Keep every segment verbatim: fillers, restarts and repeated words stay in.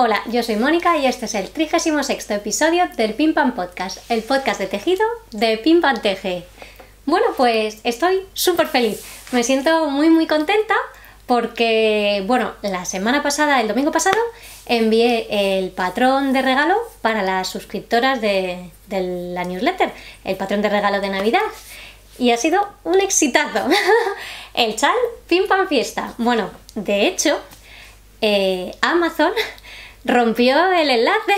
Hola, yo soy Mónica y este es el trigésimo sexto episodio del Pim Pam Podcast, el podcast de tejido de Pim Pam Teje. Bueno, pues estoy súper feliz, me siento muy muy contenta porque, bueno, la semana pasada, el domingo pasado, envié el patrón de regalo para las suscriptoras de, de la newsletter, el patrón de regalo de Navidad. Y ha sido un exitazo. El chal Pim Pam Fiesta. Bueno, de hecho, eh, Amazon rompió el enlace.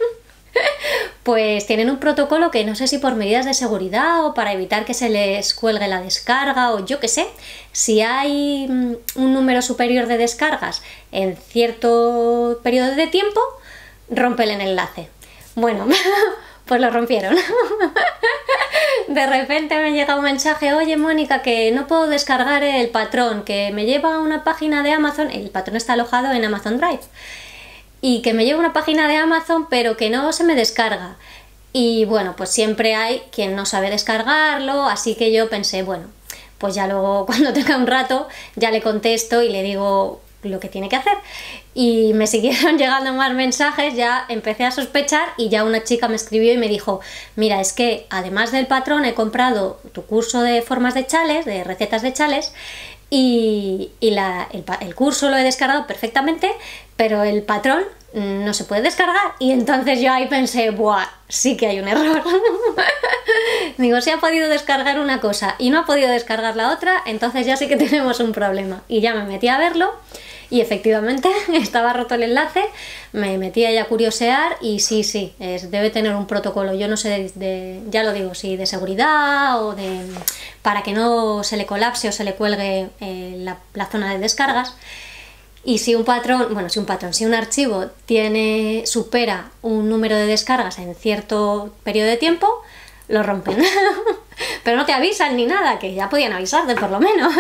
Pues tienen un protocolo que no sé si por medidas de seguridad o para evitar que se les cuelgue la descarga o yo qué sé. Si hay un número superior de descargas en cierto periodo de tiempo, rompen el enlace. Bueno, pues lo rompieron. De repente me llega un mensaje: oye Mónica, que no puedo descargar el patrón, que me lleva a una página de Amazon, el patrón está alojado en Amazon Drive, y que me lleva a una página de Amazon pero que no se me descarga. Y bueno, pues siempre hay quien no sabe descargarlo, así que yo pensé, bueno, pues ya luego cuando tenga un rato ya le contesto y le digo lo que tiene que hacer. Y me siguieron llegando más mensajes, ya empecé a sospechar y ya una chica me escribió y me dijo: mira, es que además del patrón he comprado tu curso de formas de chales, de recetas de chales, y, y la, el, el curso lo he descargado perfectamente, pero el patrón no se puede descargar. Y entonces yo ahí pensé, buah, sí que hay un error. Digo, si ha podido descargar una cosa y no ha podido descargar la otra, entonces ya sí que tenemos un problema. Y ya me metí a verlo y efectivamente estaba roto el enlace, me metí ahí a curiosear y sí, sí, es, debe tener un protocolo, yo no sé, de, de, ya lo digo, si de seguridad o de para que no se le colapse o se le cuelgue eh, la, la zona de descargas. Y si un patrón, bueno, si un patrón, si un archivo tiene, supera un número de descargas en cierto periodo de tiempo, lo rompen. Pero no te avisan ni nada, que ya podían avisarte por lo menos.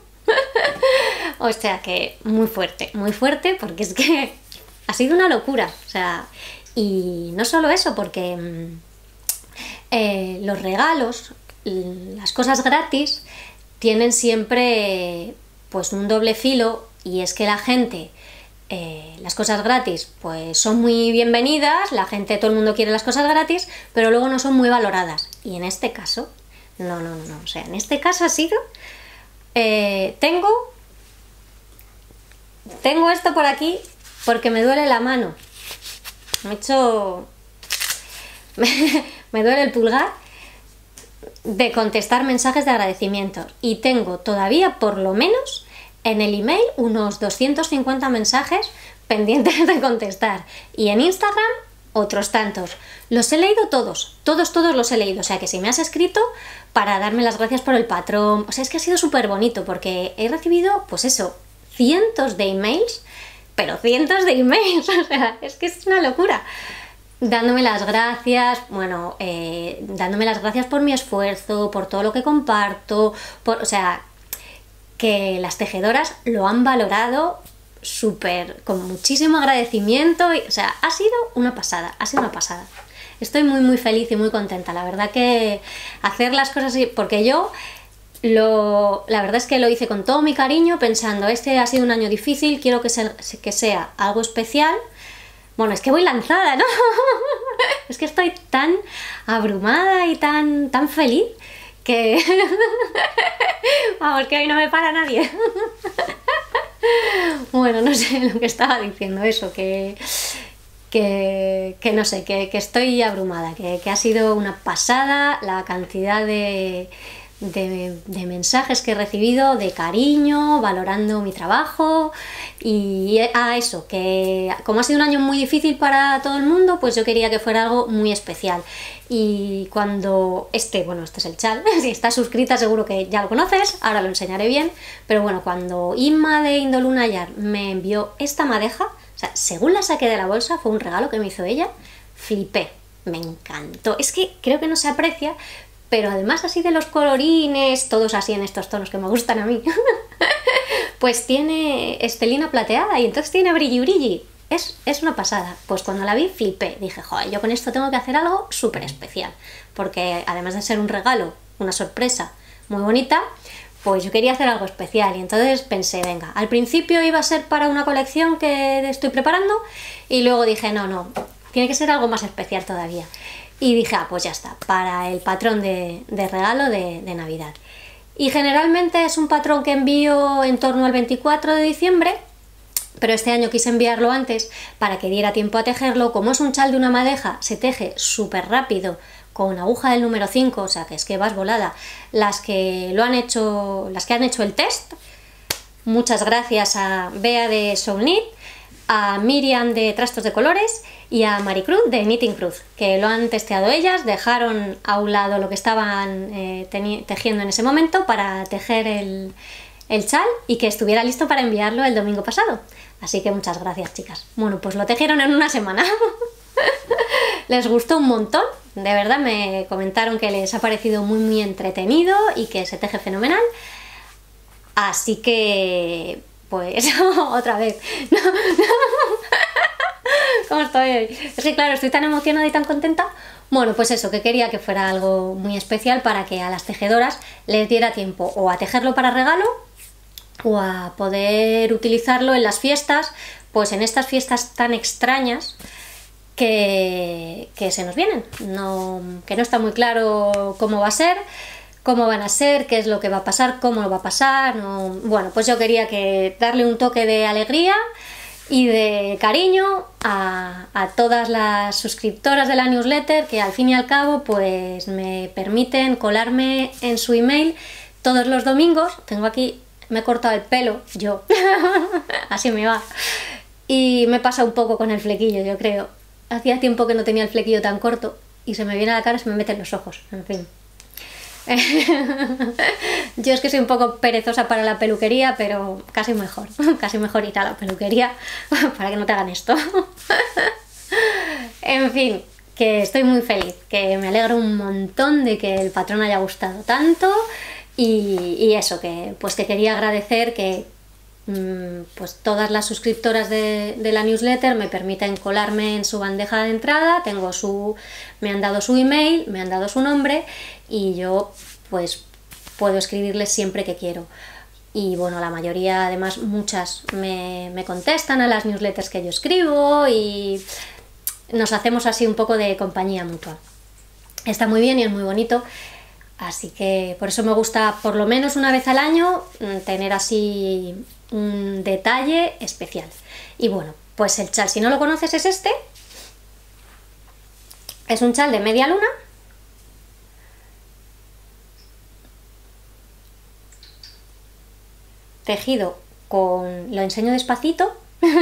O sea que muy fuerte, muy fuerte, porque es que ha sido una locura. O sea, y no solo eso, porque eh, los regalos, las cosas gratis, tienen siempre pues un doble filo. Y es que la gente, eh, las cosas gratis, pues son muy bienvenidas, la gente, todo el mundo quiere las cosas gratis, pero luego no son muy valoradas. Y en este caso, no, no, no, no. O sea, en este caso ha sido, eh, tengo, tengo esto por aquí porque me duele la mano. Me he hecho, me, me duele el pulgar de contestar mensajes de agradecimiento. Y tengo todavía, por lo menos, en el email unos doscientos cincuenta mensajes pendientes de contestar. Y en Instagram otros tantos. Los he leído todos, todos, todos los he leído. O sea que si me has escrito para darme las gracias por el patrón, o sea, es que ha sido súper bonito porque he recibido, pues eso, cientos de emails, pero cientos de emails. O sea, es que es una locura. Dándome las gracias, bueno, eh, dándome las gracias por mi esfuerzo, por todo lo que comparto, por, o sea, que las tejedoras lo han valorado súper, con muchísimo agradecimiento, y, o sea, ha sido una pasada, ha sido una pasada. Estoy muy muy feliz y muy contenta, la verdad que hacer las cosas así, porque yo lo, la verdad es que lo hice con todo mi cariño, pensando, este ha sido un año difícil, quiero que sea, que sea algo especial. Bueno, es que voy lanzada, ¿no? Es que estoy tan abrumada y tan, tan feliz que vamos, que hoy no me para nadie. Bueno, no sé lo que estaba diciendo, eso, que que, que no sé, que, que estoy abrumada, que, que ha sido una pasada la cantidad de, de, de mensajes que he recibido, de cariño, valorando mi trabajo. Y a eso, que como ha sido un año muy difícil para todo el mundo, pues yo quería que fuera algo muy especial. Y cuando este, bueno, este es el chal, si estás suscrita seguro que ya lo conoces, ahora lo enseñaré bien, pero bueno, cuando Inma de Indoluna Yar me envió esta madeja, o sea, según la saqué de la bolsa, fue un regalo que me hizo ella, flipé, me encantó. Es que creo que no se aprecia, pero además así de los colorines, todos así en estos tonos que me gustan a mí, pues tiene estelina plateada y entonces tiene brilli brilli. Es, es una pasada. Pues cuando la vi flipé, dije, joder, yo con esto tengo que hacer algo súper especial, porque además de ser un regalo, una sorpresa muy bonita, pues yo quería hacer algo especial y entonces pensé, venga, al principio iba a ser para una colección que estoy preparando y luego dije, no, no, tiene que ser algo más especial todavía. Y dije, ah, pues ya está, para el patrón de, de regalo de, de Navidad. Y generalmente es un patrón que envío en torno al veinticuatro de diciembre, pero este año quise enviarlo antes para que diera tiempo a tejerlo. Como es un chal de una madeja, se teje súper rápido con aguja del número cinco, o sea que es que vas volada. Las que lo han hecho, las que han hecho el test, muchas gracias a Bea de Soul Knit, a Miriam de Trastos de Colores y a Maricruz de Knitting Cruz, que lo han testeado ellas, dejaron a un lado lo que estaban eh, tejiendo en ese momento para tejer el, el chal y que estuviera listo para enviarlo el domingo pasado. Así que muchas gracias, chicas. Bueno, pues lo tejieron en una semana. Les gustó un montón, de verdad me comentaron que les ha parecido muy muy entretenido y que se teje fenomenal. Así que, pues, otra vez. ¿Cómo estoy hoy? Es que claro, estoy tan emocionada y tan contenta. Bueno, pues eso, que quería que fuera algo muy especial para que a las tejedoras les diera tiempo o a tejerlo para regalo o a poder utilizarlo en las fiestas, pues en estas fiestas tan extrañas que, que se nos vienen, no, que no está muy claro cómo va a ser, cómo van a ser, qué es lo que va a pasar, cómo lo va a pasar, no, bueno, pues yo quería que darle un toque de alegría y de cariño a, a todas las suscriptoras de la newsletter que al fin y al cabo pues me permiten colarme en su email todos los domingos. Tengo aquí, me he cortado el pelo, yo, así me va, y me pasa un poco con el flequillo, yo creo. Hacía tiempo que no tenía el flequillo tan corto y se me viene a la cara y se me meten los ojos, en fin. Yo es que soy un poco perezosa para la peluquería, pero casi mejor, casi mejor ir a la peluquería para que no te hagan esto. En fin, que estoy muy feliz, que me alegro un montón de que el patrón haya gustado tanto y, y eso, que pues que quería agradecer que pues todas las suscriptoras de, de la newsletter me permiten colarme en su bandeja de entrada, tengo su, me han dado su email, me han dado su nombre y yo pues puedo escribirles siempre que quiero. Y bueno, la mayoría, además muchas me, me contestan a las newsletters que yo escribo y nos hacemos así un poco de compañía mutua. Está muy bien y es muy bonito. Así que por eso me gusta por lo menos una vez al año tener así un detalle especial. Y bueno, pues el chal, si no lo conoces, es este. Es un chal de media luna. Tejido con... lo enseño despacito.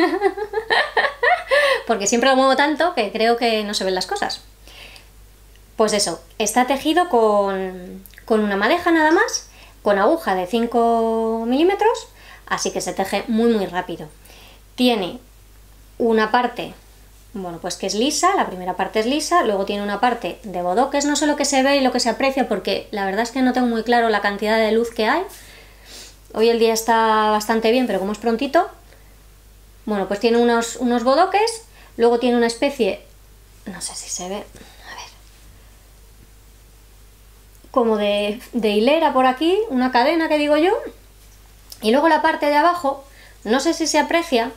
Porque siempre lo muevo tanto que creo que no se ven las cosas. Pues eso, está tejido con, con una madeja nada más, con aguja de cinco milímetros, así que se teje muy muy rápido. Tiene una parte, bueno, pues que es lisa, la primera parte es lisa, luego tiene una parte de bodoques, no sé lo que se ve y lo que se aprecia porque la verdad es que no tengo muy claro la cantidad de luz que hay. Hoy el día está bastante bien, pero como es prontito, bueno, pues tiene unos, unos bodoques, luego tiene una especie, no sé si se ve... como de, de hilera por aquí, una cadena que digo yo, y luego la parte de abajo, no sé si se aprecia,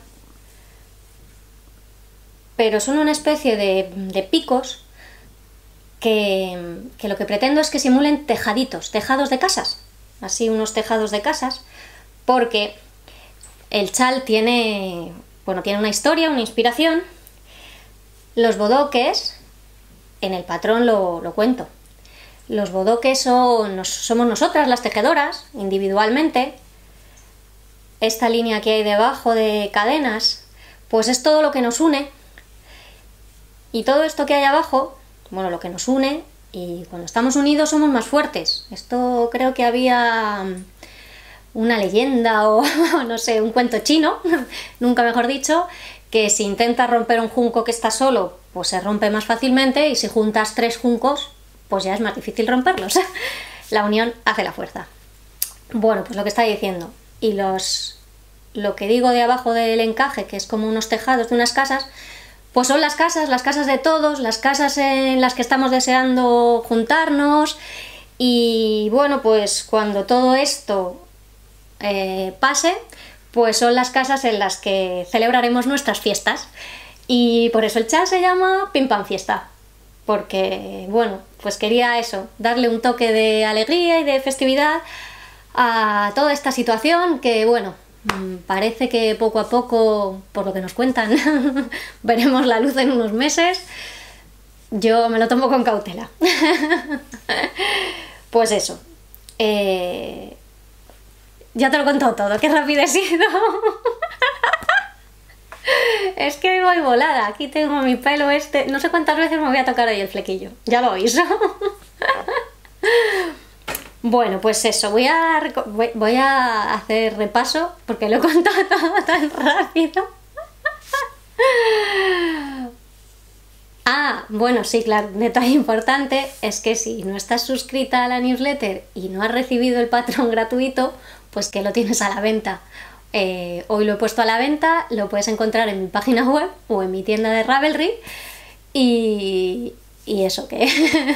pero son una especie de, de picos que, que lo que pretendo es que simulen tejaditos, tejados de casas, así unos tejados de casas, porque el chal tiene, bueno, tiene una historia, una inspiración. Los bodoques, en el patrón lo, lo cuento. Los bodoques son, somos nosotras las tejedoras, individualmente. Esta línea que hay debajo de cadenas, pues es todo lo que nos une. Y todo esto que hay abajo, bueno, lo que nos une, y cuando estamos unidos somos más fuertes. Esto creo que había una leyenda o no sé, un cuento chino, nunca mejor dicho, que si intentas romper un junco que está solo, pues se rompe más fácilmente, y si juntas tres juncos, pues ya es más difícil romperlos. La unión hace la fuerza. Bueno, pues lo que está diciendo. Y los, lo que digo de abajo del encaje, que es como unos tejados de unas casas, pues son las casas, las casas de todos, las casas en las que estamos deseando juntarnos Y bueno, pues cuando todo esto eh, pase, pues son las casas en las que celebraremos nuestras fiestas. Y por eso el chat se llama Pim Pam Fiesta. Porque, bueno, pues quería eso, darle un toque de alegría y de festividad a toda esta situación que, bueno, parece que poco a poco, por lo que nos cuentan, veremos la luz en unos meses. Yo me lo tomo con cautela. Pues eso. Eh... Ya te lo he contado todo, qué rápido he sido. Es que voy volada. Aquí tengo mi pelo este. No sé cuántas veces me voy a tocar ahí el flequillo. Ya lo oís. Bueno, pues eso. Voy a, voy a hacer repaso porque lo he contado todo tan rápido. Ah, bueno, sí, claro, un detalle importante es que si no estás suscrita a la newsletter y no has recibido el patrón gratuito, pues que lo tienes a la venta. Eh, hoy lo he puesto a la venta, lo puedes encontrar en mi página web o en mi tienda de Ravelry y, y eso, que,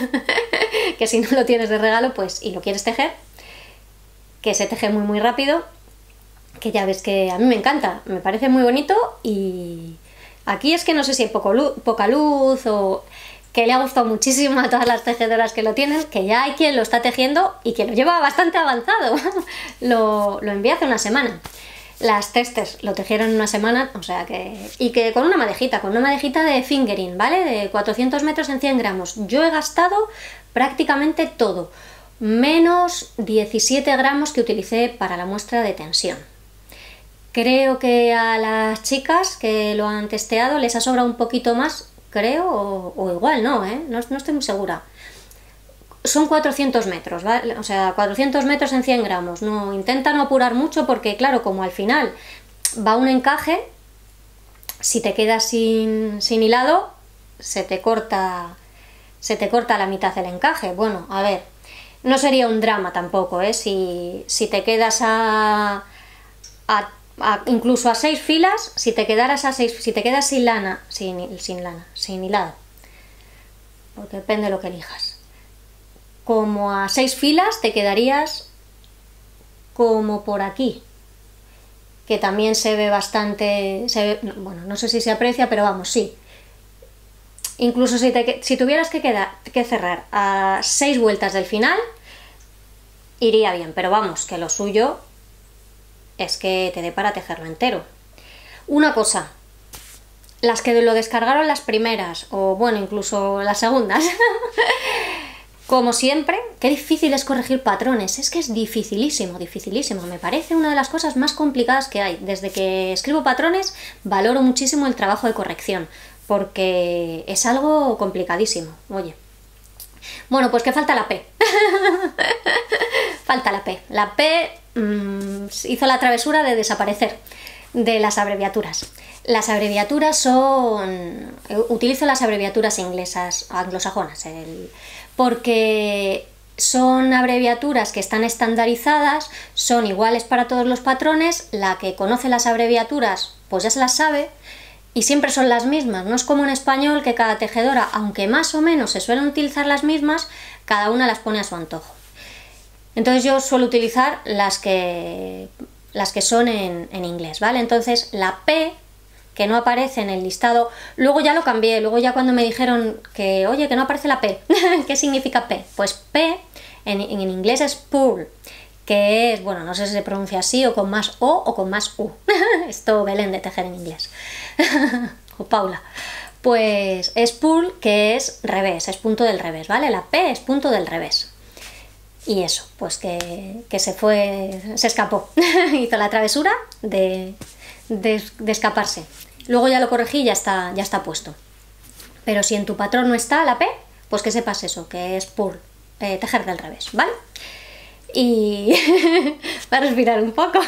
que si no lo tienes de regalo pues y lo quieres tejer, que se teje muy muy rápido, que ya ves que a mí me encanta, me parece muy bonito y aquí es que no sé si hay poco luz, poca luz o que le ha gustado muchísimo a todas las tejedoras que lo tienen, que ya hay quien lo está tejiendo y que lo lleva bastante avanzado. lo, lo envié hace una semana. Las testers lo tejieron en una semana, o sea que... Y que con una madejita, con una madejita de fingering, ¿vale? De cuatrocientos metros en cien gramos. Yo he gastado prácticamente todo, menos diecisiete gramos que utilicé para la muestra de tensión. Creo que a las chicas que lo han testeado les ha sobrado un poquito más, creo, o, o igual no, ¿eh? No, no estoy muy segura. Son cuatrocientos metros, ¿vale? O sea, cuatrocientos metros en cien gramos. No, intenta no apurar mucho porque, claro, como al final va un encaje, si te quedas sin, sin hilado, se te corta, se te corta la mitad del encaje. Bueno, a ver, no sería un drama tampoco, ¿eh? Si, si te quedas a, a, a incluso a seis filas, si te quedaras a seis, si te quedas sin lana, sin, sin lana, sin hilado, porque depende de lo que elijas. Como a seis filas te quedarías como por aquí, que también se ve bastante, se ve, bueno, no sé si se aprecia, pero vamos, sí. Incluso si, te, si tuvieras que, quedar, que cerrar a seis vueltas del final, iría bien, pero vamos, que lo suyo es que te dé para tejerlo entero. Una cosa, las que lo descargaron las primeras, o bueno, incluso las segundas, como siempre, qué difícil es corregir patrones, es que es dificilísimo, dificilísimo, me parece una de las cosas más complicadas que hay. Desde que escribo patrones valoro muchísimo el trabajo de corrección, porque es algo complicadísimo, oye. Bueno, pues que falta la P. Falta la P. La P mmm, hizo la travesura de desaparecer de las abreviaturas. Las abreviaturas son... Utilizo las abreviaturas inglesas, anglosajonas, el... porque son abreviaturas que están estandarizadas, son iguales para todos los patrones, la que conoce las abreviaturas pues ya se las sabe y siempre son las mismas, no es como en español que cada tejedora, aunque más o menos se suelen utilizar las mismas, cada una las pone a su antojo. Entonces yo suelo utilizar las que, las que son en, en inglés, ¿vale? Entonces la P, que no aparece en el listado, luego ya lo cambié, luego ya cuando me dijeron que, oye, que no aparece la P, ¿qué significa P? Pues P en, en inglés es purl, que es, bueno, no sé si se pronuncia así, o con más O o con más U. Esto Belén de tejer en inglés. O Paula. Pues es purl, que es revés, es punto del revés, ¿vale? La P es punto del revés. Y eso, pues que, que se fue, se escapó, hizo la travesura de, de, de escaparse. Luego ya lo corregí y ya está, ya está puesto. Pero si en tu patrón no está la P, pues que sepas eso, que es purl, eh, tejer del revés, ¿vale? Y va a respirar un poco.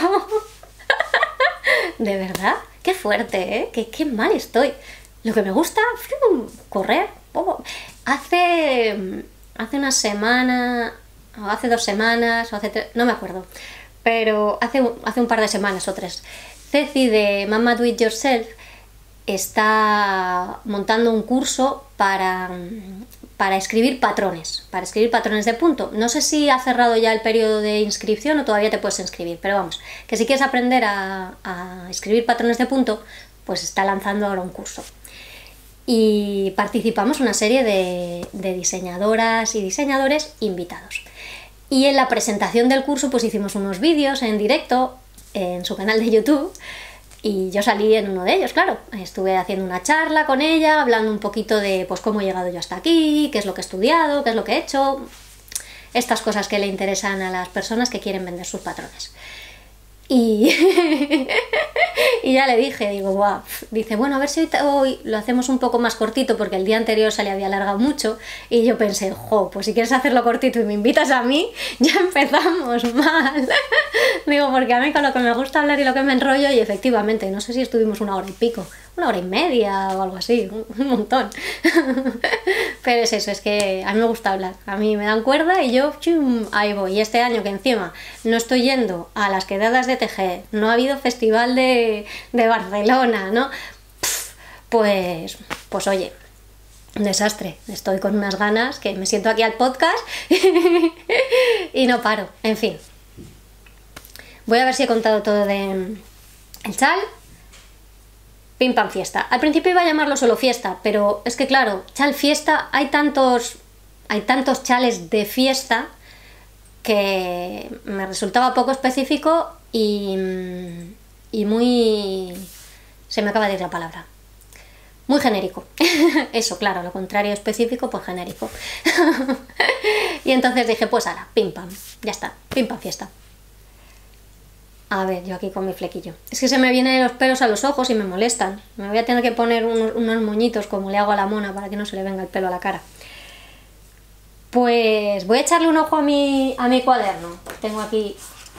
De verdad, qué fuerte, ¿eh? Qué, qué mal estoy. Lo que me gusta, correr. Oh. Hace, hace una semana, o hace dos semanas, o hace tres, no me acuerdo, pero hace, hace un par de semanas o tres, Ceci de Mama Do It Yourself está montando un curso para, para escribir patrones, para escribir patrones de punto. No sé si ha cerrado ya el periodo de inscripción o todavía te puedes inscribir, pero vamos, que si quieres aprender a, a escribir patrones de punto, pues está lanzando ahora un curso. Y participamos una serie de, de diseñadoras y diseñadores invitados. Y en la presentación del curso pues hicimos unos vídeos en directo en su canal de YouTube. Y yo salí en uno de ellos, claro. Estuve haciendo una charla con ella, hablando un poquito de pues cómo he llegado yo hasta aquí, qué es lo que he estudiado, qué es lo que he hecho, estas cosas que le interesan a las personas que quieren vender sus patrones. Y, y ya le dije, digo, guau, dice, bueno, a ver si hoy, hoy lo hacemos un poco más cortito porque el día anterior se le había alargado mucho y yo pensé, jo, pues si quieres hacerlo cortito y me invitas a mí, ya empezamos mal. Digo, porque a mí con lo que me gusta hablar y lo que me enrollo, y efectivamente, no sé si estuvimos una hora y pico, una hora y media o algo así, un, un montón. Pero es eso, es que a mí me gusta hablar, a mí me dan cuerda y yo, chum, ahí voy. Y este año que encima no estoy yendo a las quedadas de Tejer, no ha habido festival de, de Barcelona, ¿no? Pff, pues, pues oye, un desastre. Estoy con unas ganas que me siento aquí al podcast y no paro, en fin. Voy a ver si he contado todo de el chal. Pim pam fiesta. Al principio iba a llamarlo solo fiesta, pero es que claro, chal fiesta, hay tantos, hay tantos chales de fiesta que me resultaba poco específico y, y muy... se me acaba de ir la palabra. Muy genérico. Eso, claro, lo contrario específico, pues genérico. Y entonces dije, pues ala, pim pam, ya está, pim pam fiesta. A ver, yo aquí con mi flequillo. Es que se me vienen los pelos a los ojos y me molestan. Me voy a tener que poner unos, unos moñitos como le hago a la mona para que no se le venga el pelo a la cara. Pues voy a echarle un ojo a mi, a mi cuaderno. Tengo aquí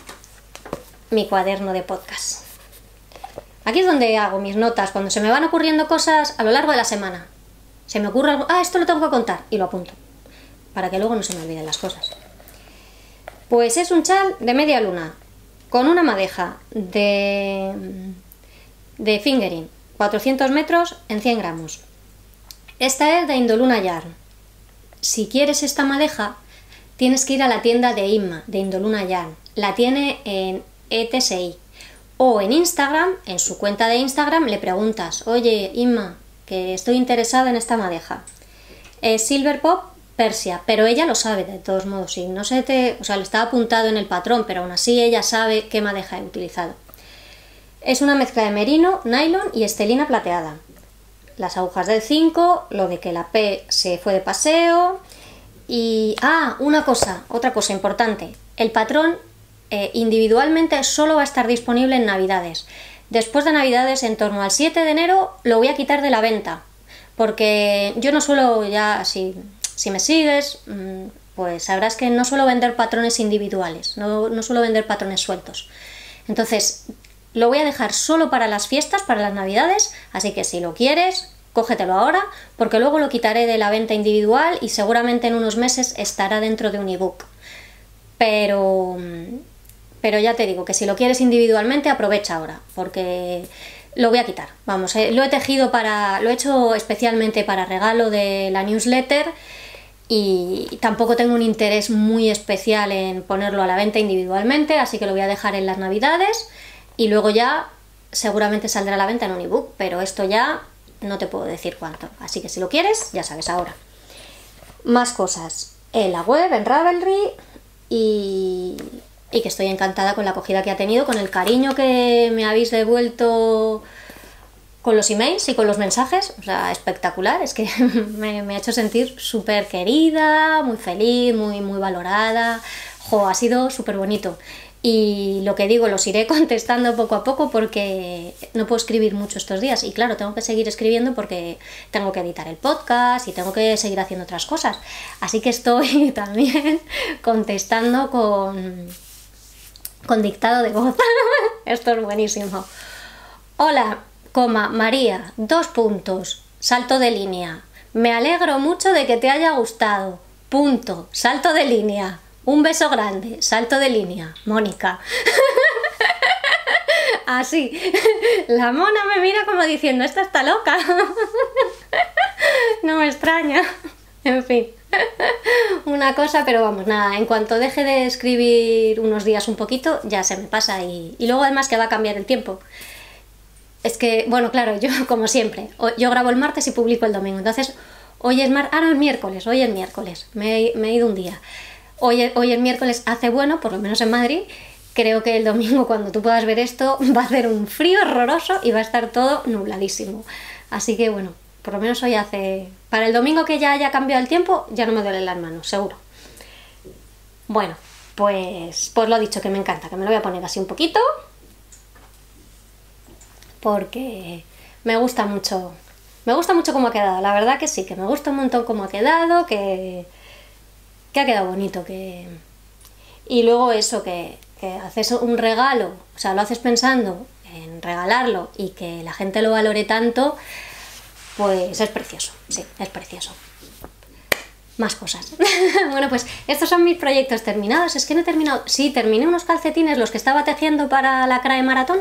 mi cuaderno de podcast. Aquí es donde hago mis notas, cuando se me van ocurriendo cosas a lo largo de la semana. Se me ocurre algo, ah, esto lo tengo que contar, y lo apunto, para que luego no se me olviden las cosas. Pues es un chal de media luna, con una madeja de, de fingering, cuatrocientos metros en cien gramos. Esta es de Indoluna Yarn. Si quieres esta madeja, tienes que ir a la tienda de Inma, de Indoluna Yarn. La tiene en E T S I. O en Instagram, en su cuenta de Instagram, le preguntas, oye, Inma, que estoy interesada en esta madeja. Es Silver Pop Persia, pero ella lo sabe de todos modos, sí, no se te, o sea, le está apuntado en el patrón, pero aún así ella sabe qué madeja he utilizado. Es una mezcla de merino, nylon y estelina plateada. Las agujas del cinco, lo de que la P se fue de paseo y... Ah, una cosa, otra cosa importante, el patrón eh, individualmente solo va a estar disponible en Navidades. Después de Navidades, en torno al siete de enero, lo voy a quitar de la venta, porque yo no suelo ya, si, si me sigues, pues sabrás que no suelo vender patrones individuales, no, no suelo vender patrones sueltos. Entonces, lo voy a dejar solo para las fiestas, para las Navidades, así que si lo quieres, cógetelo ahora, porque luego lo quitaré de la venta individual y seguramente en unos meses estará dentro de un ebook. Pero... Pero ya te digo que si lo quieres individualmente, aprovecha ahora, porque lo voy a quitar. Vamos, eh, lo he tejido para... lo he hecho especialmente para regalo de la newsletter y tampoco tengo un interés muy especial en ponerlo a la venta individualmente, así que lo voy a dejar en las Navidades y luego ya seguramente saldrá a la venta en un ebook, pero esto ya no te puedo decir cuánto. Así que si lo quieres, ya sabes ahora. Más cosas en la web, en Ravelry y... y que estoy encantada con la acogida que ha tenido, con el cariño que me habéis devuelto con los emails y con los mensajes, o sea, espectacular, es que me, me ha hecho sentir súper querida, muy feliz, muy, muy valorada, jo, ha sido súper bonito. Y lo que digo, los iré contestando poco a poco porque no puedo escribir mucho estos días y claro, tengo que seguir escribiendo porque tengo que editar el podcast y tengo que seguir haciendo otras cosas. Así que estoy también contestando con... con dictado de voz. Esto es buenísimo. Hola, coma, María, dos puntos, salto de línea. Me alegro mucho de que te haya gustado. Punto, salto de línea. Un beso grande, salto de línea. Mónica. Así. La mona me mira como diciendo, esta está loca. No me extraña. En fin, una cosa, pero vamos, nada, en cuanto deje de escribir unos días un poquito, ya se me pasa y, y luego además que va a cambiar el tiempo. Es que, bueno, claro, yo como siempre, yo grabo el martes y publico el domingo, entonces hoy es mar... ah, no, es miércoles, hoy es miércoles, me he, me he ido un día. Hoy, hoy es miércoles, hace bueno, por lo menos en Madrid. Creo que el domingo, cuando tú puedas ver esto, va a hacer un frío horroroso y va a estar todo nubladísimo. Así que bueno, por lo menos hoy hace... Para el domingo que ya haya cambiado el tiempo, ya no me duelen las manos, seguro. Bueno, pues, pues lo dicho, que me encanta, que me lo voy a poner así un poquito. Porque me gusta mucho, me gusta mucho cómo ha quedado, la verdad que sí, que me gusta un montón cómo ha quedado, que, que ha quedado bonito, que... Y luego eso, que, que haces un regalo, o sea, lo haces pensando en regalarlo y que la gente lo valore tanto, pues es precioso, sí, es precioso. Más cosas. Bueno, pues estos son mis proyectos terminados. Es que no he terminado... Sí, terminé unos calcetines, los que estaba tejiendo para la Crae Maratón.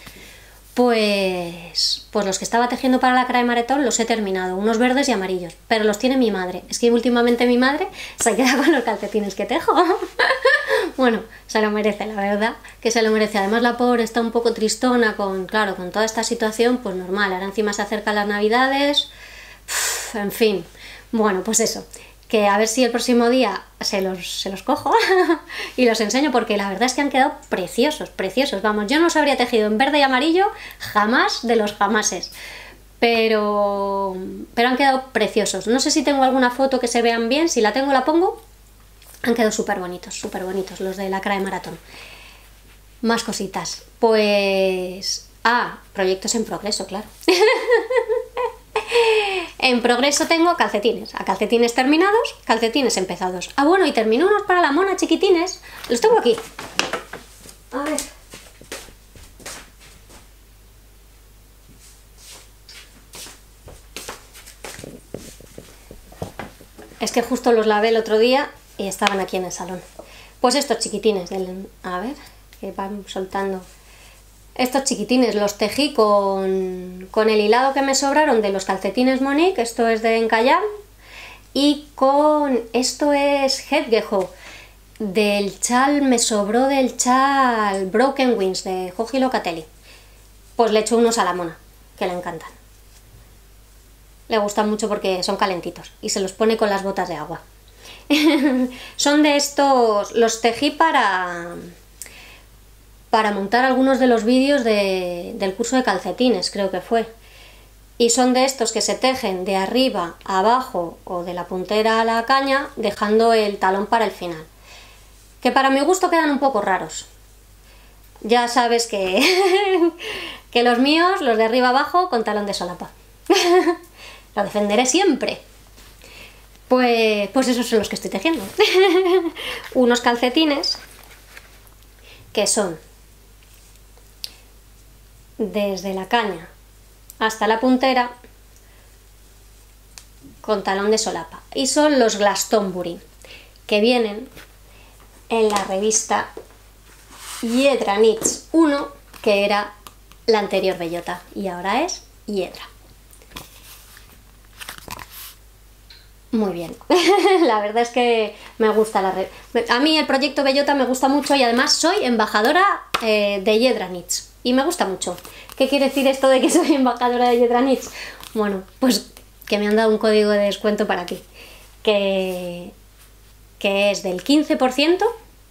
Pues, pues los que estaba tejiendo para la Crae Maratón los he terminado, unos verdes y amarillos, pero los tiene mi madre. Es que últimamente mi madre se queda con los calcetines que tejo. Bueno, se lo merece, la verdad, que se lo merece. Además la pobre está un poco tristona con, claro, con toda esta situación, pues normal. Ahora encima se acercan las navidades, uf, en fin. Bueno, pues eso, que a ver si el próximo día se los, se los cojo y los enseño, porque la verdad es que han quedado preciosos, preciosos. Vamos, yo no los habría tejido en verde y amarillo jamás de los jamases, pero, pero han quedado preciosos. No sé si tengo alguna foto que se vean bien, si la tengo la pongo. Han quedado súper bonitos, súper bonitos los de la Crae Maratón. Más cositas, pues... Ah, proyectos en progreso, claro. En progreso tengo calcetines, a calcetines terminados, calcetines empezados. Ah, bueno, y termino unos para la mona chiquitines, los tengo aquí. A ver. Es que justo los lavé el otro día y estaban aquí en el salón. Pues estos chiquitines, del... a ver, que van soltando... Estos chiquitines los tejí con, con el hilado que me sobraron de los calcetines Monique, esto es de Encallar, y con, esto es Hedgehow, del chal, me sobró del chal Broken Wings de Joji Locatelli. Pues le echo unos a la mona, que le encantan. Le gustan mucho porque son calentitos y se los pone con las botas de agua. Son de estos, los tejí para... para montar algunos de los vídeos de, del curso de calcetines, creo que fue. Y son de estos que se tejen de arriba a abajo o de la puntera a la caña, dejando el talón para el final. Que para mi gusto quedan un poco raros. Ya sabes que, que los míos, los de arriba a abajo, con talón de solapa. Lo defenderé siempre. Pues, pues esos son los que estoy tejiendo. Unos calcetines que son desde la caña hasta la puntera con talón de solapa, y son los Glastonbury, que vienen en la revista Hiedra Knits uno, que era la anterior bellota y ahora es Hiedra. Muy bien, la verdad es que me gusta la red. A mí el proyecto Bellota me gusta mucho y además soy embajadora eh, de Hiedra Knits y me gusta mucho. ¿Qué quiere decir esto de que soy embajadora de Hiedra Knits? Bueno, pues que me han dado un código de descuento para aquí, que, que es del quince por ciento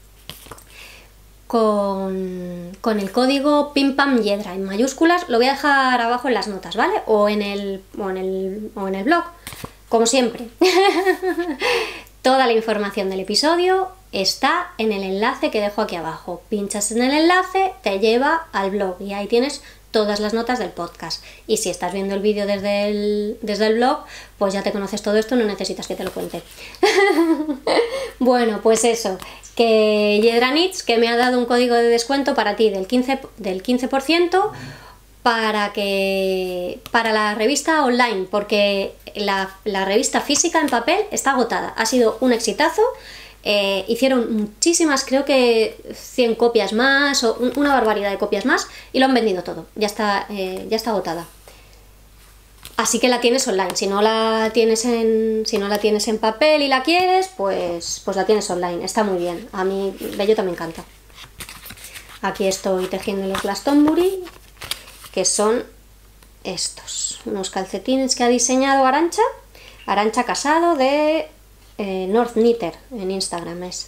con, con el código PIMPAMYEDRA en mayúsculas. Lo voy a dejar abajo en las notas, ¿vale? O en el, o en el, o en el blog. Como siempre. Toda la información del episodio está en el enlace que dejo aquí abajo. Pinchas en el enlace, te lleva al blog y ahí tienes todas las notas del podcast. Y si estás viendo el vídeo desde el, desde el blog, pues ya te conoces todo esto, no necesitas que te lo cuente. Bueno, pues eso, que Hiedra Knits, que me ha dado un código de descuento para ti del quince, del quince por ciento para que para la revista online, porque la, la revista física en papel está agotada, ha sido un exitazo. Eh, hicieron muchísimas, creo que cien copias más o una barbaridad de copias más y lo han vendido todo, ya está, eh, ya está agotada. Así que la tienes online. Si no la tienes en, si no la tienes en papel y la quieres, pues, pues la tienes online. Está muy bien. A mí bellota me encanta. Aquí estoy tejiendo los Glastonbury, que son estos. Unos calcetines que ha diseñado Arantxa. Arantxa Casado de eh, North Knitter en Instagram es.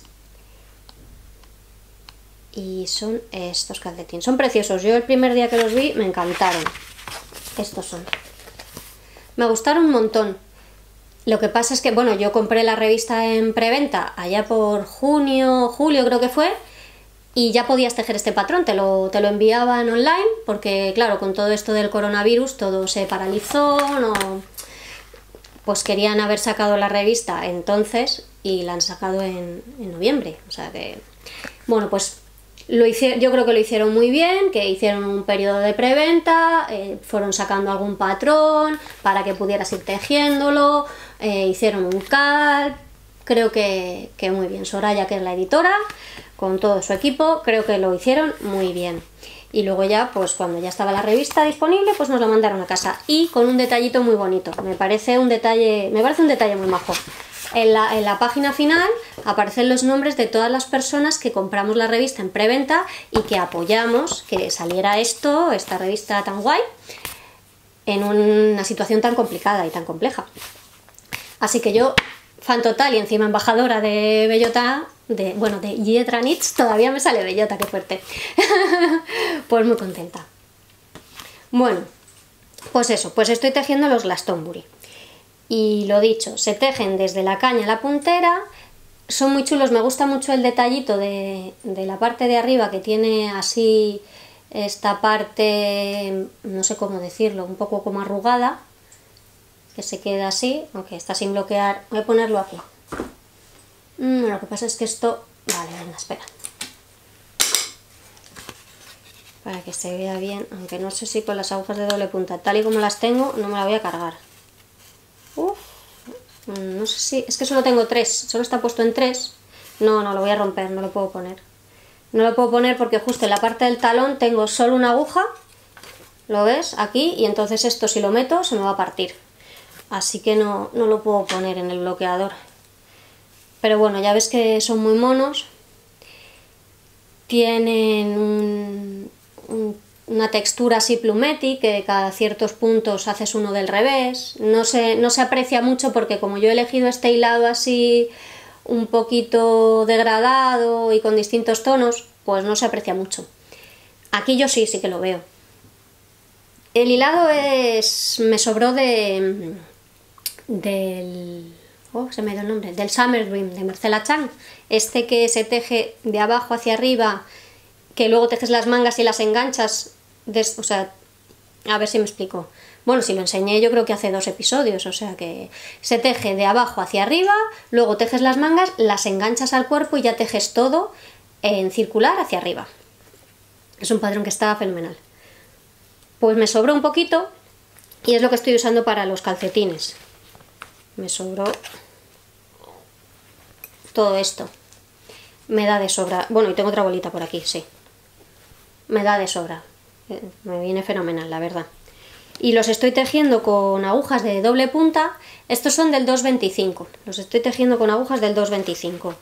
Y son estos calcetines. Son preciosos. Yo el primer día que los vi me encantaron. Estos son. Me gustaron un montón. Lo que pasa es que, bueno, yo compré la revista en preventa allá por junio, julio creo que fue, y ya podías tejer este patrón, te lo, te lo enviaban online, porque claro, con todo esto del coronavirus todo se paralizó, no, pues querían haber sacado la revista entonces y la han sacado en, en noviembre, o sea que, bueno, pues lo hicieron, yo creo que lo hicieron muy bien, que hicieron un periodo de preventa, eh, fueron sacando algún patrón para que pudieras ir tejiéndolo, eh, hicieron un cal, creo que, que muy bien. Soraya, que es la editora, con todo su equipo, creo que lo hicieron muy bien. Y luego ya, pues cuando ya estaba la revista disponible, pues nos la mandaron a casa y con un detallito muy bonito. Me parece un detalle, me parece un detalle muy majo. En la, en la página final aparecen los nombres de todas las personas que compramos la revista en preventa y que apoyamos que saliera esto, esta revista tan guay, en una situación tan complicada y tan compleja. Así que yo, fan total y encima embajadora de bellota, de, bueno, de Lletra Knits, todavía me sale bellota, qué fuerte. Pues muy contenta. Bueno, pues eso, pues estoy tejiendo los Glastonbury. Y lo dicho, se tejen desde la caña a la puntera, son muy chulos, me gusta mucho el detallito de, de la parte de arriba que tiene así esta parte, no sé cómo decirlo, un poco como arrugada, que se queda así, aunque está sin bloquear, voy a ponerlo aquí. Mm, lo que pasa es que esto, vale, venga, espera, para que se vea bien, aunque no sé si con las agujas de doble punta, tal y como las tengo, no me la voy a cargar. Uf, no sé si... es que solo tengo tres, solo está puesto en tres. No, no, lo voy a romper, no lo puedo poner. No lo puedo poner porque justo en la parte del talón tengo solo una aguja. ¿Lo ves? Aquí. Y entonces esto si lo meto se me va a partir. Así que no, no lo puedo poner en el bloqueador. Pero bueno, ya ves que son muy monos. Tienen un... un una textura así plumeti, que cada ciertos puntos haces uno del revés, no se, no se aprecia mucho porque como yo he elegido este hilado así un poquito degradado y con distintos tonos, pues no se aprecia mucho. Aquí yo sí, sí que lo veo. El hilado es... me sobró de... del... oh, se me dio el nombre, del Summer Dream de Marcela Chang, este que se teje de abajo hacia arriba, que luego tejes las mangas y las enganchas, de, o sea, a ver si me explico. Bueno, si lo enseñé yo creo que hace dos episodios, o sea que se teje de abajo hacia arriba, luego tejes las mangas, las enganchas al cuerpo y ya tejes todo en circular hacia arriba. Es un patrón que está fenomenal. Pues me sobró un poquito y es lo que estoy usando para los calcetines. Me sobró todo esto. Me da de sobra. Bueno, y tengo otra bolita por aquí, sí. Me da de sobra. Me viene fenomenal, la verdad. Y los estoy tejiendo con agujas de doble punta. Estos son del dos veinticinco. Los estoy tejiendo con agujas del dos veinticinco.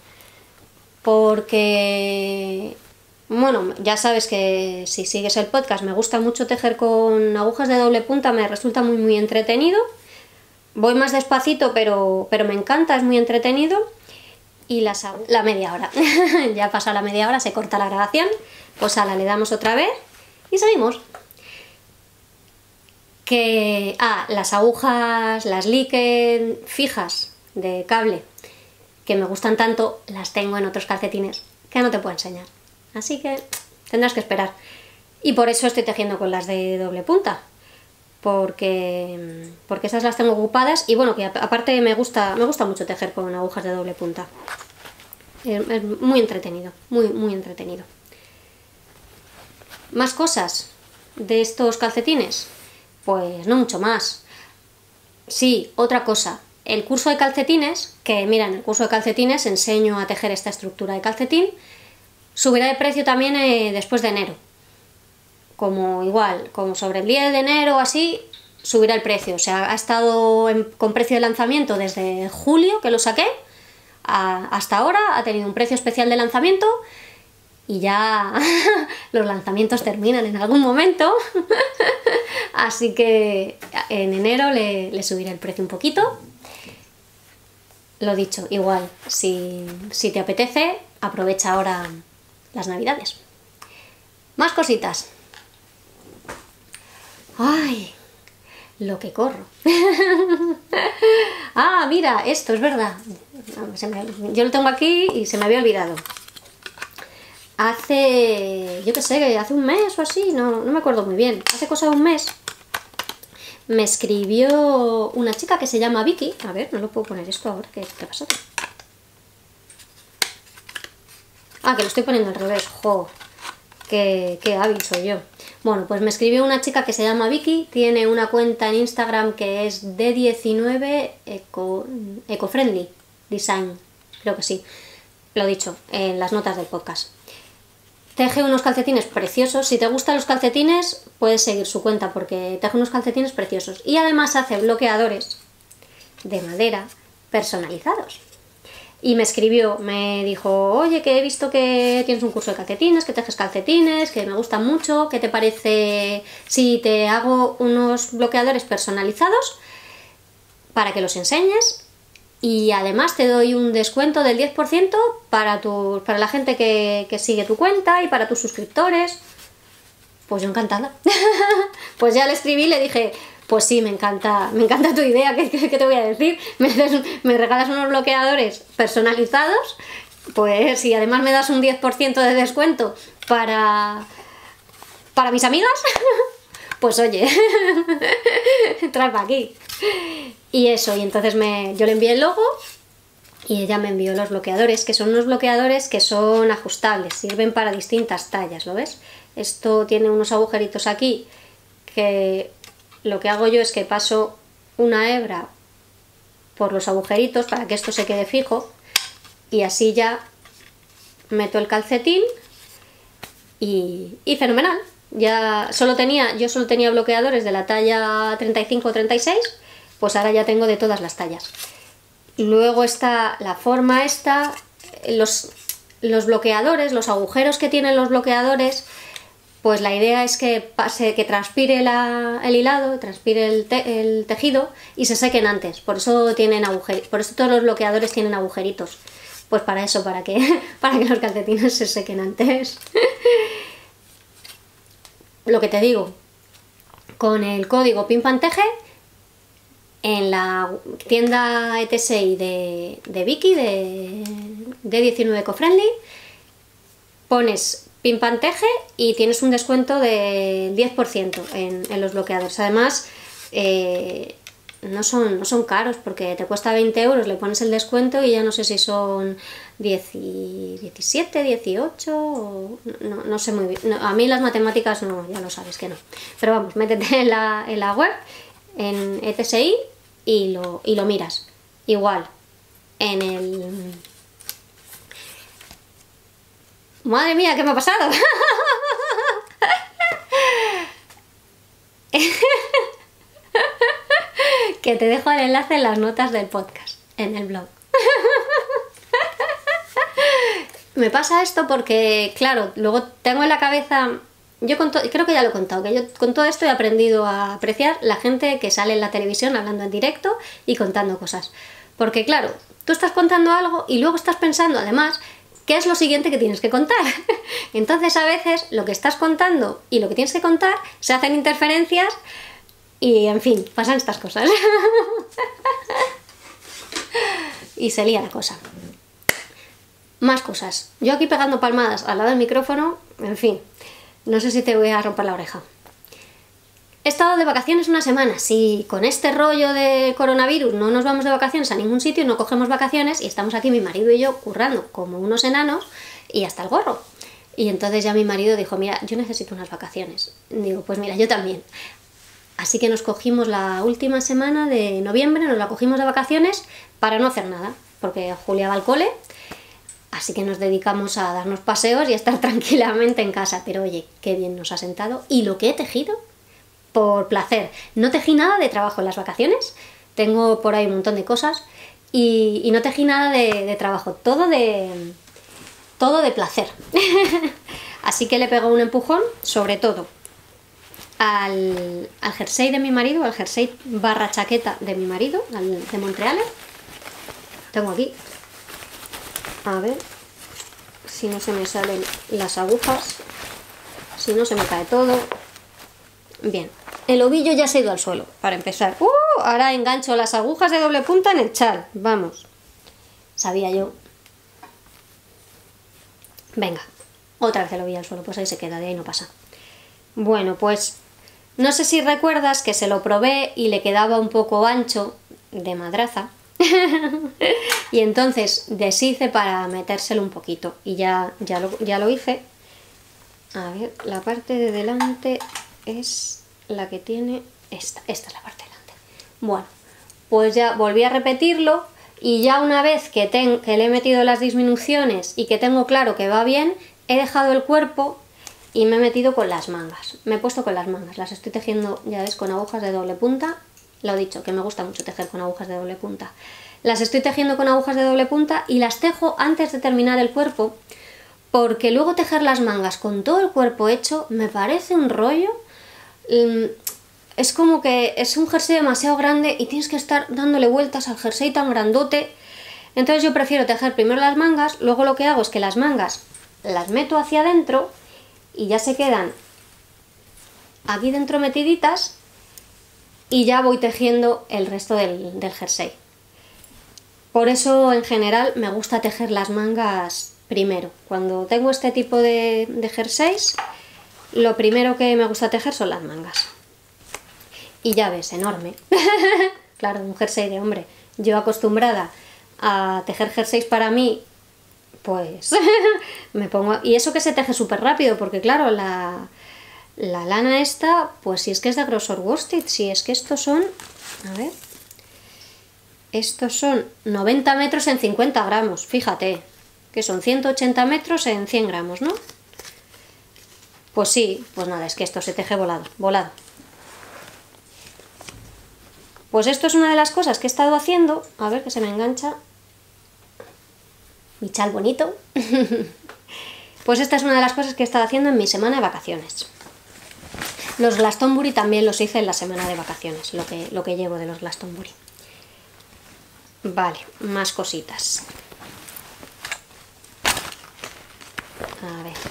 Porque... bueno, ya sabes que si sigues el podcast me gusta mucho tejer con agujas de doble punta. Me resulta muy muy entretenido. Voy más despacito, pero, pero me encanta, es muy entretenido. Y las hago la media hora. Ya ha pasado la media hora, se corta la grabación. Pues a la le damos otra vez y seguimos. Que... ah, las agujas, las Liken fijas de cable, que me gustan tanto, las tengo en otros calcetines que no te puedo enseñar. Así que tendrás que esperar. Y por eso estoy tejiendo con las de doble punta. Porque, porque esas las tengo ocupadas y bueno, que aparte me gusta, me gusta mucho tejer con agujas de doble punta. Es, es muy entretenido, muy, muy entretenido. ¿Más cosas de estos calcetines? Pues no mucho más. Sí, otra cosa. El curso de calcetines, que mira, en el curso de calcetines enseño a tejer esta estructura de calcetín, subirá de precio también eh, después de enero. Como igual, como sobre el diez de enero o así, subirá el precio. O sea, ha estado en, con precio de lanzamiento desde julio, que lo saqué, a, hasta ahora. Ha tenido un precio especial de lanzamiento y ya los lanzamientos terminan en algún momento. Así que en enero le, le subiré el precio un poquito. Lo dicho, igual, si, si te apetece, aprovecha ahora las navidades. Más cositas. ¡Ay! Lo que corro. Ah, mira, esto es verdad. Se me, yo lo tengo aquí y se me había olvidado. Hace, yo qué sé, hace un mes o así, no, no me acuerdo muy bien. Hace cosa de un mes me escribió una chica que se llama Vicky. A ver, no lo puedo poner esto ahora. ¿Qué, qué pasa? Ah, que lo estoy poniendo al revés. Jo, qué, qué hábil soy yo. Bueno, pues me escribió una chica que se llama Vicky, tiene una cuenta en Instagram que es D diecinueve Eco, Eco-Friendly Design, creo que sí, lo he dicho en las notas del podcast. Teje unos calcetines preciosos, si te gustan los calcetines puedes seguir su cuenta porque teje unos calcetines preciosos y además hace bloqueadores de madera personalizados. Y me escribió, me dijo, oye, que he visto que tienes un curso de calcetines, que tejes calcetines, que me gustan mucho, ¿qué te parece si te hago unos bloqueadores personalizados para que los enseñes? Y además te doy un descuento del diez por ciento para, tu, para la gente que, que sigue tu cuenta y para tus suscriptores. Pues yo encantada. Pues ya le escribí y le dije, pues sí, me encanta, me encanta tu idea, ¿qué, qué, qué te voy a decir? ¿Me, me regalas unos bloqueadores personalizados? Pues y además me das un diez por ciento de descuento para, para mis amigas. Pues oye, trae para aquí. Y eso, y entonces me, yo le envié el logo y ella me envió los bloqueadores, que son unos bloqueadores que son ajustables, sirven para distintas tallas, ¿lo ves? Esto tiene unos agujeritos aquí que lo que hago yo es que paso una hebra por los agujeritos para que esto se quede fijo y así ya meto el calcetín y, y fenomenal. Ya solo tenía, yo solo tenía bloqueadores de la talla treinta y cinco o treinta y seis, pues ahora ya tengo de todas las tallas. Luego está la forma esta, los, los bloqueadores, los agujeros que tienen los bloqueadores, pues la idea es que pase, que transpire la, el hilado, transpire el, te, el tejido y se sequen antes. Por eso tienen agujeritos, por eso todos los bloqueadores tienen agujeritos. Pues para eso, para que, para que los calcetines se sequen antes. Lo que te digo, con el código PIMPANTEJE en la tienda E T S I de, de Vicky, de D diecinueve Eco-Friendly, pones PIMPANTEJE y tienes un descuento del diez por ciento en, en los bloqueadores. Además, eh, no, son, no son caros porque te cuesta veinte euros, le pones el descuento y ya no sé si son diez, diecisiete, dieciocho, o, no, no sé muy bien. No, a mí las matemáticas no, ya lo sabes que no. Pero vamos, métete en la, en la web, en E T S I y lo, y lo miras. Igual, en el... ¡Madre mía, qué me ha pasado! Que te dejo el enlace en las notas del podcast, en el blog. Me pasa esto porque, claro, luego tengo en la cabeza... Yo con creo que ya lo he contado, que yo con todo esto he aprendido a apreciar la gente que sale en la televisión hablando en directo y contando cosas. Porque, claro, tú estás contando algo y luego estás pensando, además, ¿qué es lo siguiente que tienes que contar? Entonces, a veces, lo que estás contando y lo que tienes que contar se hacen interferencias y, en fin, pasan estas cosas. Y se lía la cosa. Más cosas. Yo aquí pegando palmadas al lado del micrófono, en fin, no sé si te voy a romper la oreja. He estado de vacaciones una semana. Si con este rollo de coronavirus no nos vamos de vacaciones a ningún sitio, no cogemos vacaciones y estamos aquí mi marido y yo currando como unos enanos y hasta el gorro. Y entonces ya mi marido dijo, mira, yo necesito unas vacaciones. Digo, pues mira, yo también. Así que nos cogimos la última semana de noviembre, nos la cogimos de vacaciones para no hacer nada, porque Julia va al cole. Así que nos dedicamos a darnos paseos y a estar tranquilamente en casa. Pero oye, qué bien nos ha sentado. Y lo que he tejido, por placer. No tejí nada de trabajo en las vacaciones, tengo por ahí un montón de cosas y, y no tejí nada de, de trabajo, todo de, todo de placer. Así que le pego un empujón, sobre todo al, al jersey de mi marido, al jersey barra chaqueta de mi marido, al de Montreal. Tengo aquí, a ver si no se me salen las agujas, si no se me cae todo. Bien, el ovillo ya se ha ido al suelo, para empezar. ¡Uh! Ahora engancho las agujas de doble punta en el chal, vamos. Sabía yo. Venga, otra vez el ovillo al suelo, pues ahí se queda, de ahí no pasa. Bueno, pues no sé si recuerdas que se lo probé y le quedaba un poco ancho de madraza. Y entonces deshice para metérselo un poquito y ya, ya, lo, ya lo hice. A ver, la parte de delante es la que tiene esta, esta es la parte de delante. Bueno, pues ya volví a repetirlo y ya una vez que, ten, que le he metido las disminuciones y que tengo claro que va bien, he dejado el cuerpo y me he metido con las mangas. Me he puesto con las mangas, las estoy tejiendo, ya ves, con agujas de doble punta. Lo he dicho, que me gusta mucho tejer con agujas de doble punta. Las estoy tejiendo con agujas de doble punta y las tejo antes de terminar el cuerpo, porque luego tejer las mangas con todo el cuerpo hecho me parece un rollo. Es como que es un jersey demasiado grande y tienes que estar dándole vueltas al jersey tan grandote. Entonces yo prefiero tejer primero las mangas, luego lo que hago es que las mangas las meto hacia adentro y ya se quedan aquí dentro metiditas. Y ya voy tejiendo el resto del, del jersey. Por eso en general me gusta tejer las mangas primero. Cuando tengo este tipo de, de jerseys, lo primero que me gusta tejer son las mangas. Y ya ves, enorme. Claro, un jersey de hombre. Yo acostumbrada a tejer jerseys para mí, pues me pongo... Y eso que se teje súper rápido, porque claro, la... La lana esta, pues si es que es de grosor worsted, si es que estos son, a ver, estos son noventa metros en cincuenta gramos, fíjate, que son ciento ochenta metros en cien gramos, ¿no? Pues sí, pues nada, es que esto se teje volado, volado. Pues esto es una de las cosas que he estado haciendo, a ver que se me engancha, mi chal bonito, pues esta es una de las cosas que he estado haciendo en mi semana de vacaciones. Los Glastonbury también los hice en la semana de vacaciones, lo que, lo que llevo de los Glastonbury. Vale, más cositas. A ver.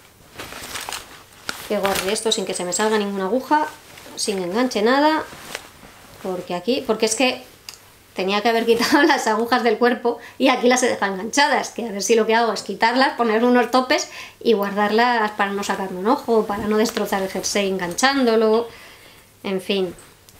Pego esto sin que se me salga ninguna aguja, sin enganche nada, porque aquí, porque es que tenía que haber quitado las agujas del cuerpo y aquí las he dejado enganchadas, que a ver si lo que hago es quitarlas, poner unos topes y guardarlas para no sacarme un ojo, para no destrozar el jersey enganchándolo, en fin.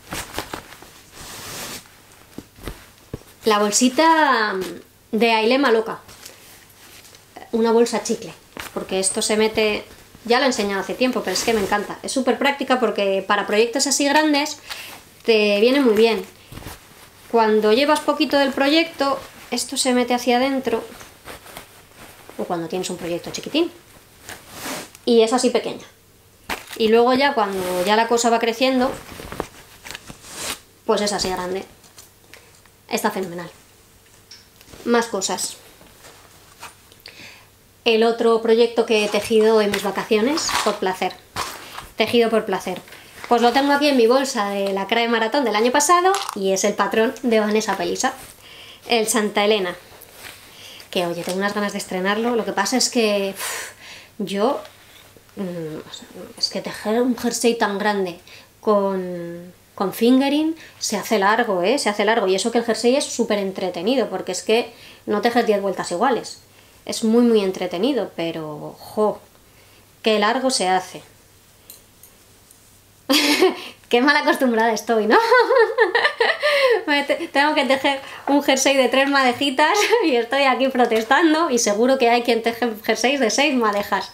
La bolsita de Ailema Loca, una bolsa chicle, porque esto se mete, ya lo he enseñado hace tiempo, pero es que me encanta, es súper práctica porque para proyectos así grandes te viene muy bien. Cuando llevas poquito del proyecto, esto se mete hacia adentro, o cuando tienes un proyecto chiquitín, y es así pequeña. Y luego ya cuando ya la cosa va creciendo, pues es así grande. Está fenomenal. Más cosas. El otro proyecto que he tejido en mis vacaciones, por placer. Tejido por placer. Pues lo tengo aquí en mi bolsa de la Crae Maratón del año pasado y es el patrón de Vanessa Pelisa, el Santa Elena. Que oye, tengo unas ganas de estrenarlo, lo que pasa es que uff, yo... es que tejer un jersey tan grande con, con fingering se hace largo, ¿eh? Se hace largo y eso que el jersey es súper entretenido porque es que no tejes diez vueltas iguales. Es muy muy entretenido, pero jo, qué largo se hace. Qué mal acostumbrada estoy, ¿no? Tengo que tejer un jersey de tres madejitas y estoy aquí protestando y seguro que hay quien teje jerseys de seis madejas.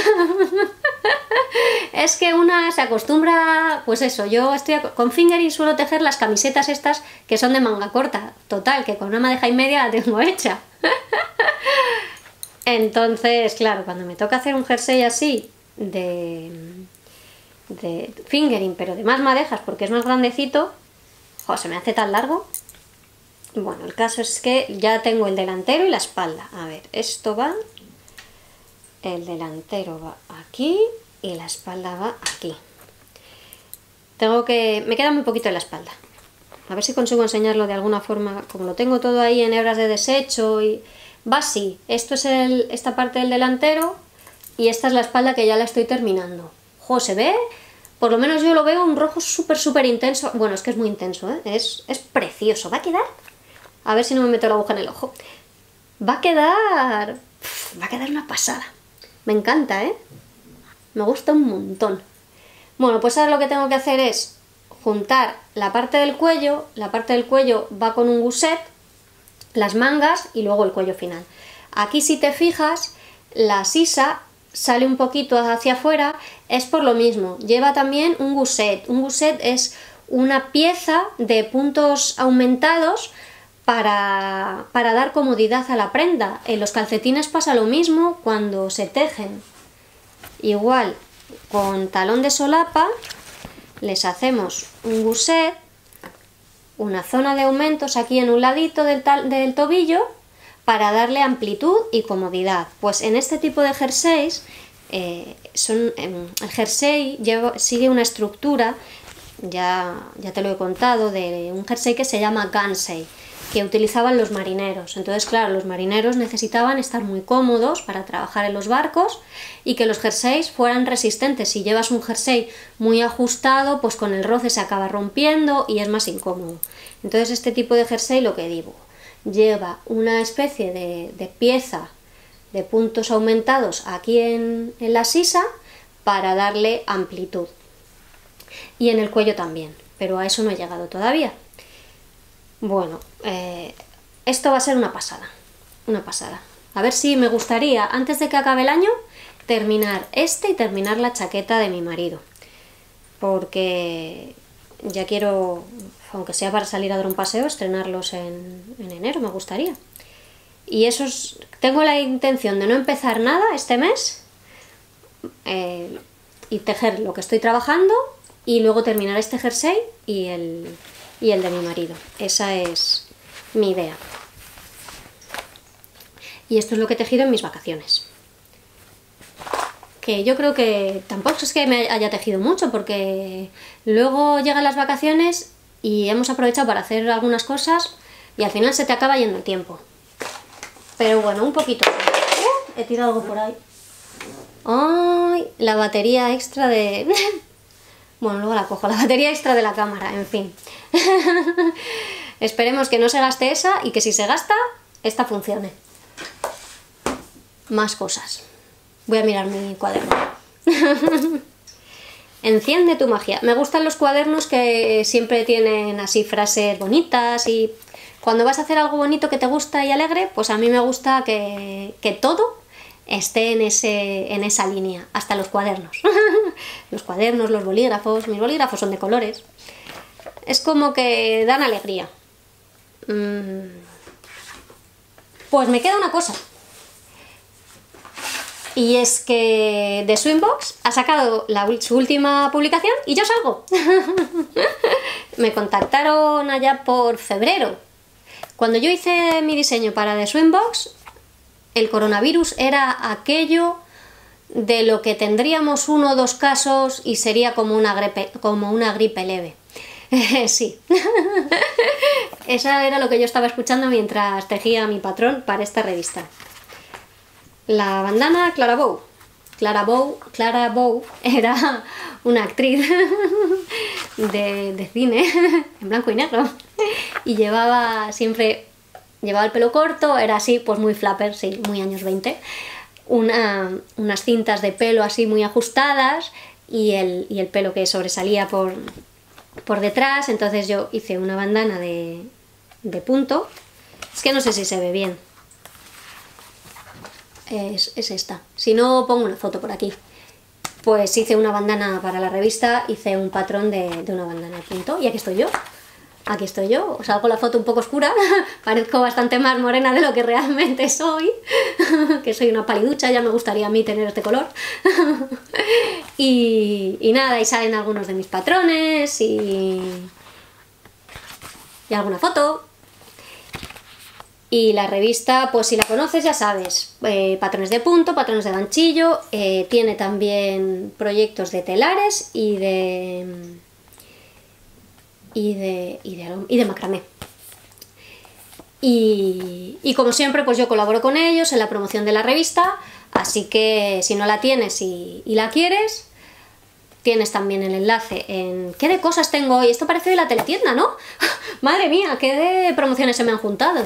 Es que una se acostumbra, pues eso, yo estoy con fingering suelo tejer las camisetas estas que son de manga corta, total, que con una madeja y media la tengo hecha. Entonces, claro, cuando me toca hacer un jersey así de... de fingering, pero de más madejas porque es más grandecito. Joder, se me hace tan largo. Bueno, el caso es que ya tengo el delantero y la espalda. A ver, esto va, el delantero va aquí y la espalda va aquí. Tengo que... me queda muy poquito en la espalda. A ver si consigo enseñarlo de alguna forma. Como lo tengo todo ahí en hebras de desecho y... va así. Esto es el, esta parte del delantero y esta es la espalda que ya la estoy terminando. Jo, se ve... por lo menos yo lo veo un rojo súper súper intenso. Bueno, es que es muy intenso, ¿eh? Es, es precioso. ¿Va a quedar? A ver si no me meto la aguja en el ojo. Va a quedar... va a quedar una pasada. Me encanta, ¿eh? Me gusta un montón. Bueno, pues ahora lo que tengo que hacer es juntar la parte del cuello. La parte del cuello va con un guset, las mangas y luego el cuello final. Aquí, si te fijas, la sisa sale un poquito hacia afuera, es por lo mismo. Lleva también un guset. Un guset es una pieza de puntos aumentados para, para dar comodidad a la prenda. En los calcetines pasa lo mismo cuando se tejen. Igual, con talón de solapa les hacemos un guset, una zona de aumentos aquí en un ladito del, del tobillo para darle amplitud y comodidad. Pues en este tipo de jerseys, eh, son, el jersey lleva, sigue una estructura, ya, ya te lo he contado, de un jersey que se llama gansey, que utilizaban los marineros. Entonces, claro, los marineros necesitaban estar muy cómodos para trabajar en los barcos y que los jerseys fueran resistentes. Si llevas un jersey muy ajustado, pues con el roce se acaba rompiendo y es más incómodo. Entonces, este tipo de jersey, lo que digo, lleva una especie de, de pieza de puntos aumentados aquí en, en la sisa para darle amplitud. Y en el cuello también, pero a eso no he llegado todavía. Bueno, eh, esto va a ser una pasada, una pasada. A ver si me gustaría, antes de que acabe el año, terminar este y terminar la chaqueta de mi marido. Porque ya quiero, aunque sea para salir a dar un paseo, estrenarlos en, en enero, me gustaría. Y eso es, tengo la intención de no empezar nada este mes eh, y tejer lo que estoy trabajando y luego terminar este jersey y el... y el de mi marido. Esa es mi idea. Y esto es lo que he tejido en mis vacaciones. Que yo creo que tampoco es que me haya tejido mucho, porque luego llegan las vacaciones y hemos aprovechado para hacer algunas cosas y al final se te acaba yendo el tiempo. Pero bueno, un poquito. Uh, he tirado algo por ahí. ¡Ay! La batería extra de... bueno, luego la cojo. La batería extra de la cámara, en fin. Esperemos que no se gaste esa y que si se gasta, esta funcione. Más cosas. Voy a mirar mi cuaderno. Enciende tu magia. Me gustan los cuadernos que siempre tienen así frases bonitas y cuando vas a hacer algo bonito que te gusta y alegre, pues a mí me gusta que, que todo esté en, ese, en esa línea, hasta los cuadernos. Los cuadernos, los bolígrafos, mis bolígrafos son de colores. Es como que dan alegría. Pues me queda una cosa. Y es que The Swimbox ha sacado la, su última publicación y yo salgo. Me contactaron allá por febrero. Cuando yo hice mi diseño para The Swimbox, el coronavirus era aquello de lo que tendríamos uno o dos casos y sería como una gripe, como una gripe leve. Sí. Esa era lo que yo estaba escuchando mientras tejía a mi patrón para esta revista. La bandana Clara Bow. Clara Bow, Clara Bow era una actriz de, de cine en blanco y negro y llevaba siempre, llevaba el pelo corto, era así, pues muy flapper, sí, muy años veinte, una, unas cintas de pelo así muy ajustadas y el, y el pelo que sobresalía por, por detrás. Entonces yo hice una bandana de, de punto, es que no sé si se ve bien. Es, es esta, si no pongo una foto por aquí. Pues hice una bandana para la revista, hice un patrón de, de una bandana de punto y aquí estoy yo. aquí estoy yo, os hago la foto un poco oscura, parezco bastante más morena de lo que realmente soy, que soy una paliducha, ya me gustaría a mí tener este color. y, y nada, y salen algunos de mis patrones y, y alguna foto. Y la revista, pues si la conoces ya sabes, eh, patrones de punto, patrones de ganchillo, eh, tiene también proyectos de telares y de, y de, y de, y de macramé. Y, y como siempre, pues yo colaboro con ellos en la promoción de la revista, así que si no la tienes y, y la quieres, tienes también el enlace en... ¿Qué de cosas tengo hoy? Esto parece de la teletienda, ¿no? Madre mía, qué de promociones se me han juntado.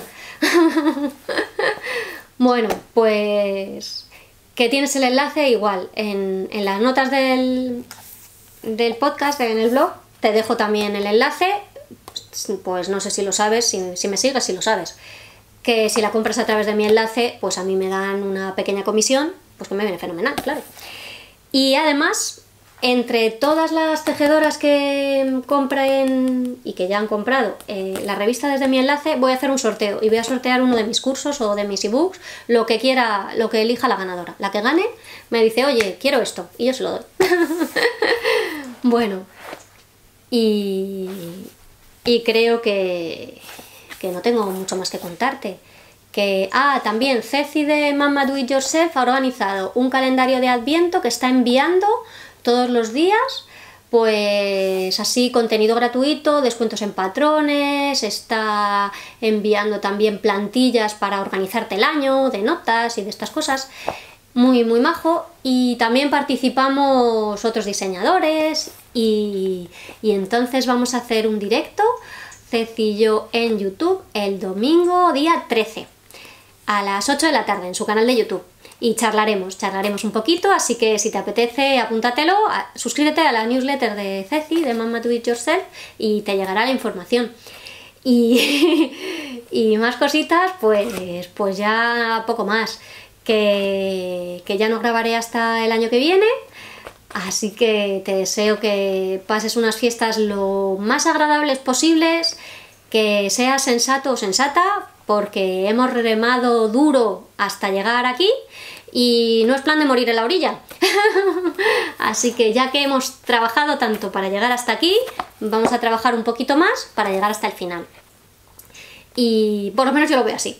Bueno, pues que tienes el enlace igual en, en las notas del, del podcast, en el blog, te dejo también el enlace, pues no sé si lo sabes, si, si me sigues, si lo sabes, que si la compras a través de mi enlace, pues a mí me dan una pequeña comisión, pues que me viene fenomenal, claro. Y además, entre todas las tejedoras que compren y que ya han comprado eh, la revista desde mi enlace, voy a hacer un sorteo y voy a sortear uno de mis cursos o de mis ebooks, lo que quiera, lo que elija la ganadora. La que gane me dice, oye, quiero esto, y yo se lo doy. Bueno, y, y creo que, que no tengo mucho más que contarte. Que, ah, también Ceci de Mama Do It Yourself ha organizado un calendario de Adviento que está enviando todos los días, pues así contenido gratuito, descuentos en patrones, está enviando también plantillas para organizarte el año, de notas y de estas cosas, muy muy majo. Y también participamos otros diseñadores y, y entonces vamos a hacer un directo, Ceci y yo, en YouTube el domingo día trece a las ocho de la tarde en su canal de YouTube. Y charlaremos, charlaremos un poquito, así que si te apetece apúntatelo, suscríbete a la newsletter de Ceci, de Mama Do It Yourself, y te llegará la información. Y, y más cositas, pues, pues ya poco más, que, que ya no grabaré hasta el año que viene, así que te deseo que pases unas fiestas lo más agradables posibles, que seas sensato o sensata, porque hemos remado duro hasta llegar aquí y no es plan de morir en la orilla. Así que ya que hemos trabajado tanto para llegar hasta aquí, vamos a trabajar un poquito más para llegar hasta el final. Y por lo menos yo lo veo así.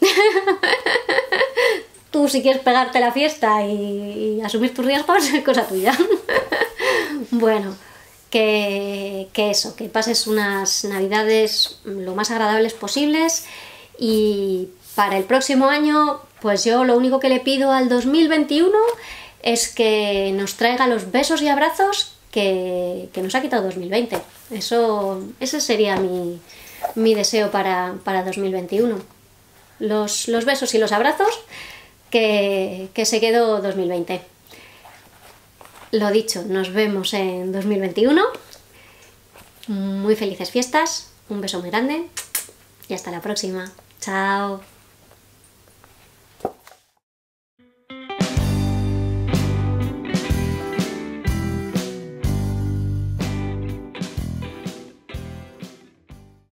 Tú si quieres pegarte la fiesta y, y asumir tus riesgos, es cosa tuya. Bueno, que, que eso, que pases unas navidades lo más agradables posibles. Y para el próximo año, pues yo lo único que le pido al dos mil veintiuno es que nos traiga los besos y abrazos que, que nos ha quitado dos mil veinte. Eso, ese sería mi, mi deseo para, para dos mil veintiuno. Los, los besos y los abrazos que, que se quedó dos mil veinte. Lo dicho, nos vemos en dos mil veintiuno. Muy felices fiestas, un beso muy grande y hasta la próxima. Chao.